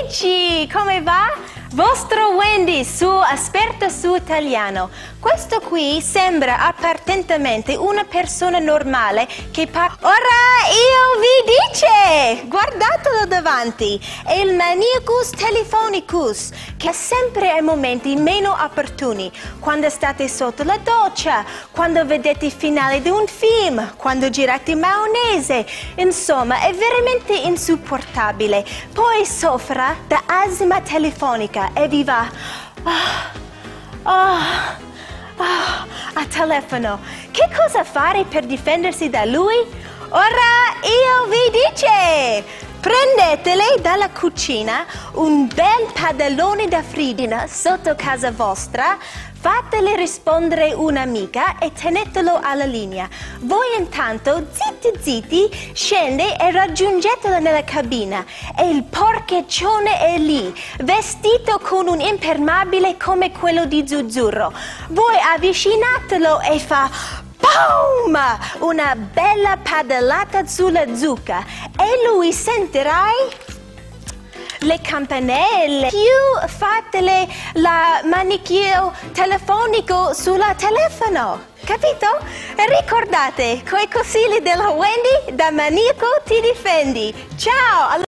amici, come va? Vostro Wendy, esperta su italiano. Questo qui sembra apparentemente una persona normale che parla. Ora io vi dice, guardatelo davanti, è il maniacus telefonicus, che sempre ai momenti meno opportuni, quando state sotto la doccia, quando vedete il finale di un film, quando girate maionese. Insomma, è veramente insopportabile. Poi soffre da asma telefonica e vi va a telefono. Che cosa fare per difendersi da lui? Ora io vi dice, prendetele dalla cucina un bel padellone da fridina sotto casa vostra, fatele rispondere un'amica e tenetelo alla linea. Voi intanto, zitti, scende e raggiungetelo nella cabina. E il porcheccione è lì, vestito con un impermeabile come quello di Zuzzurro. Voi avvicinatelo e fa boom! Una bella padellata sulla zucca. E lui sentirai le campanelle, più fatele la manicchio telefonico sulla telefono, capito? E ricordate, coi consigli della Wendy, da maniaco ti difendi. Ciao!